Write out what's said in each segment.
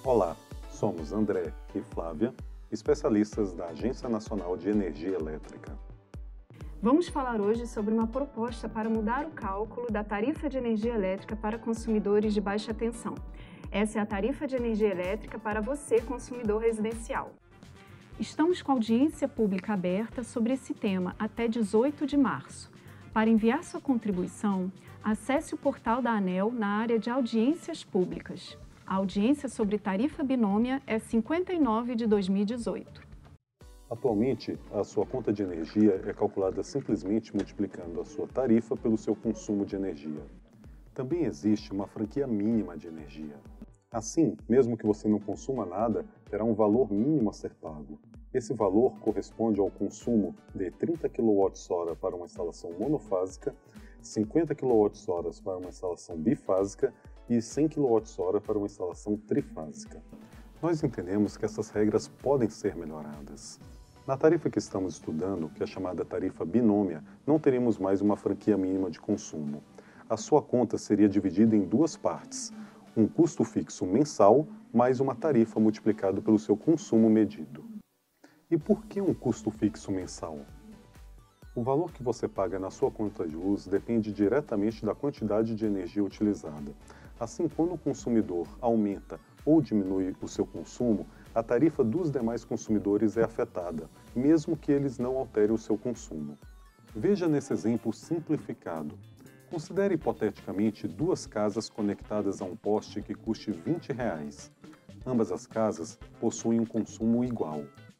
Olá, somos André e Flávia, especialistas da Agência Nacional de Energia Elétrica. Vamos falar hoje sobre uma proposta para mudar o cálculo da tarifa de energia elétrica para consumidores de baixa tensão. Essa é a tarifa de energia elétrica para você, consumidor residencial. Estamos com audiência pública aberta sobre esse tema até 18 de março. Para enviar sua contribuição, acesse o portal da ANEEL na área de audiências públicas. A audiência sobre tarifa binômia é 59 de 2018. Atualmente, a sua conta de energia é calculada simplesmente multiplicando a sua tarifa pelo seu consumo de energia. Também existe uma franquia mínima de energia. Assim, mesmo que você não consuma nada, terá um valor mínimo a ser pago. Esse valor corresponde ao consumo de 30 kWh para uma instalação monofásica, 50 kWh para uma instalação bifásica e 100 kWh para uma instalação trifásica. Nós entendemos que essas regras podem ser melhoradas. Na tarifa que estamos estudando, que é chamada tarifa binômia, não teremos mais uma franquia mínima de consumo. A sua conta seria dividida em duas partes, um custo fixo mensal mais uma tarifa multiplicado pelo seu consumo medido. E por que um custo fixo mensal? O valor que você paga na sua conta de luz depende diretamente da quantidade de energia utilizada. Assim, quando o consumidor aumenta ou diminui o seu consumo, a tarifa dos demais consumidores é afetada, mesmo que eles não alterem o seu consumo. Veja nesse exemplo simplificado. Considere hipoteticamente duas casas conectadas a um poste que custe R$20. Ambas as casas possuem um consumo igual.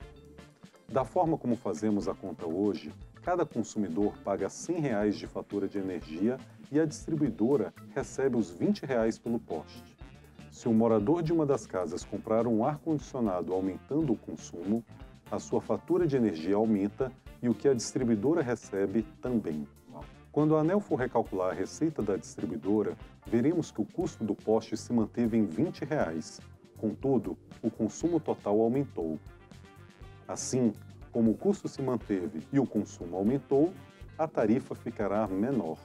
Da forma como fazemos a conta hoje, cada consumidor paga R$100 de fatura de energia e a distribuidora recebe os R$20 pelo poste. Se o morador de uma das casas comprar um ar-condicionado aumentando o consumo, a sua fatura de energia aumenta e o que a distribuidora recebe também. Quando a ANEEL for recalcular a receita da distribuidora, veremos que o custo do poste se manteve em R$20. Contudo, o consumo total aumentou. Assim, como o custo se manteve e o consumo aumentou, a tarifa ficará menor.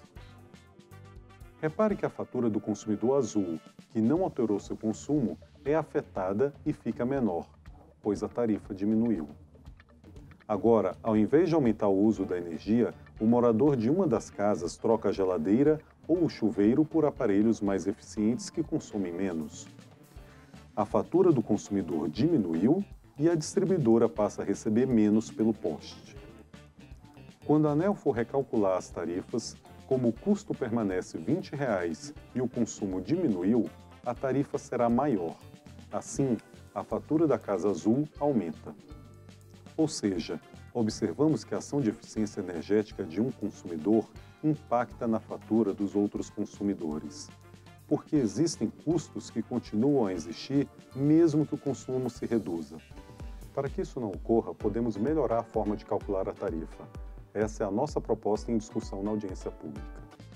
Repare que a fatura do consumidor azul, que não alterou seu consumo, é afetada e fica menor, pois a tarifa diminuiu. Agora, ao invés de aumentar o uso da energia, o morador de uma das casas troca a geladeira ou o chuveiro por aparelhos mais eficientes que consomem menos. A fatura do consumidor diminuiu e a distribuidora passa a receber menos pelo poste. Quando a ANEEL for recalcular as tarifas, como o custo permanece R$20 e o consumo diminuiu, a tarifa será maior. Assim, a fatura da casa azul aumenta. Ou seja, observamos que a ação de eficiência energética de um consumidor impacta na fatura dos outros consumidores, porque existem custos que continuam a existir mesmo que o consumo se reduza. Para que isso não ocorra, podemos melhorar a forma de calcular a tarifa. Essa é a nossa proposta em discussão na audiência pública.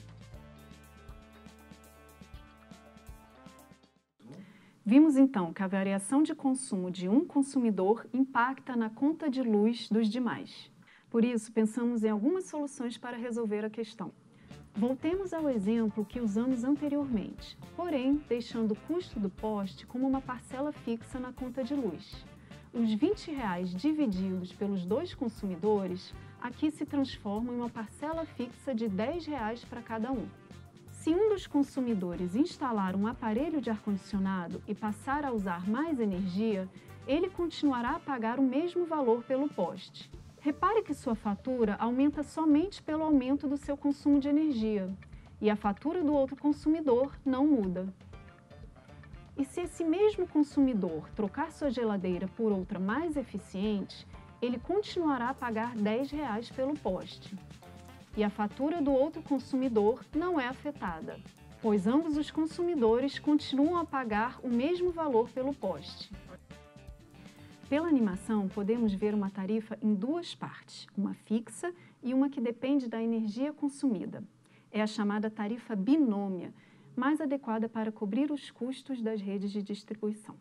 Vimos então que a variação de consumo de um consumidor impacta na conta de luz dos demais. Por isso, pensamos em algumas soluções para resolver a questão. Voltemos ao exemplo que usamos anteriormente, porém deixando o custo do poste como uma parcela fixa na conta de luz. Os R$20 divididos pelos dois consumidores aqui se transformam em uma parcela fixa de R$10 para cada um. Se um dos consumidores instalar um aparelho de ar-condicionado e passar a usar mais energia, ele continuará a pagar o mesmo valor pelo poste. Repare que sua fatura aumenta somente pelo aumento do seu consumo de energia, e a fatura do outro consumidor não muda. E se esse mesmo consumidor trocar sua geladeira por outra mais eficiente, ele continuará a pagar R$10 pelo poste. E a fatura do outro consumidor não é afetada, pois ambos os consumidores continuam a pagar o mesmo valor pelo poste. Pela animação, podemos ver uma tarifa em duas partes, uma fixa e uma que depende da energia consumida. É a chamada tarifa binômia, mais adequada para cobrir os custos das redes de distribuição.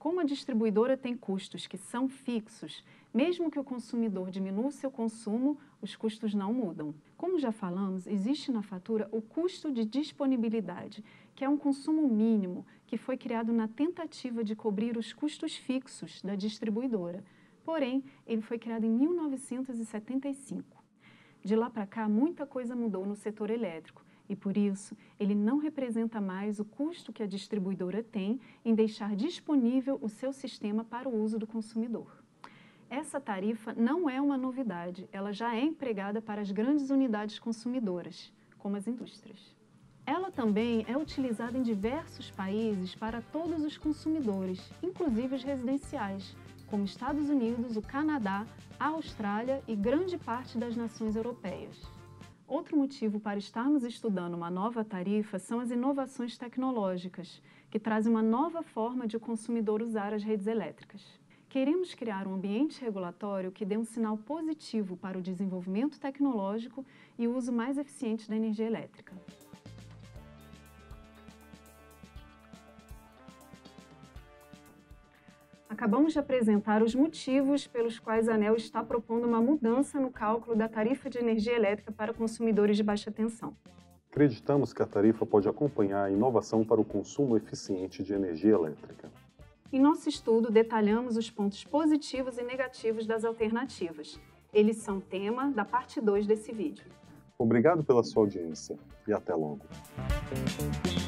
Como a distribuidora tem custos que são fixos, mesmo que o consumidor diminua seu consumo, os custos não mudam. Como já falamos, existe na fatura o custo de disponibilidade, que é um consumo mínimo que foi criado na tentativa de cobrir os custos fixos da distribuidora. Porém, ele foi criado em 1975. De lá para cá, muita coisa mudou no setor elétrico. E, por isso, ele não representa mais o custo que a distribuidora tem em deixar disponível o seu sistema para o uso do consumidor. Essa tarifa não é uma novidade, ela já é empregada para as grandes unidades consumidoras, como as indústrias. Ela também é utilizada em diversos países para todos os consumidores, inclusive os residenciais, como Estados Unidos, o Canadá, a Austrália e grande parte das nações europeias. Outro motivo para estarmos estudando uma nova tarifa são as inovações tecnológicas, que trazem uma nova forma de o consumidor usar as redes elétricas. Queremos criar um ambiente regulatório que dê um sinal positivo para o desenvolvimento tecnológico e o uso mais eficiente da energia elétrica. Acabamos de apresentar os motivos pelos quais a ANEEL está propondo uma mudança no cálculo da tarifa de energia elétrica para consumidores de baixa tensão. Acreditamos que a tarifa pode acompanhar a inovação para o consumo eficiente de energia elétrica. Em nosso estudo, detalhamos os pontos positivos e negativos das alternativas. Eles são tema da parte 2 desse vídeo. Obrigado pela sua audiência e até logo.